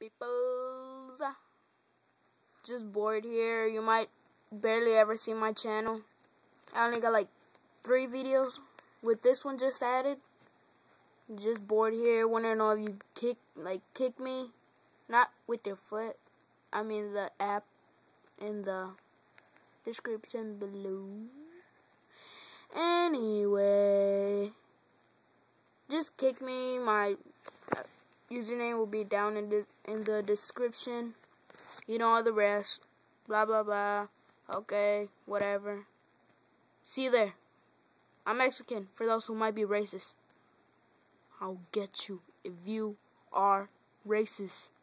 peoples? Just bored here. You might barely ever see my channel. I only got like 3 videos with this one just added. Just bored here. Want to know if you kick me, not with your foot. I mean the app in the description below. Anyway, just kick me. My username will be down in the description. You know all the rest. Blah blah blah. Okay, whatever. See you there. I'm Mexican, for those who might be racist. I'll get you if you are racist.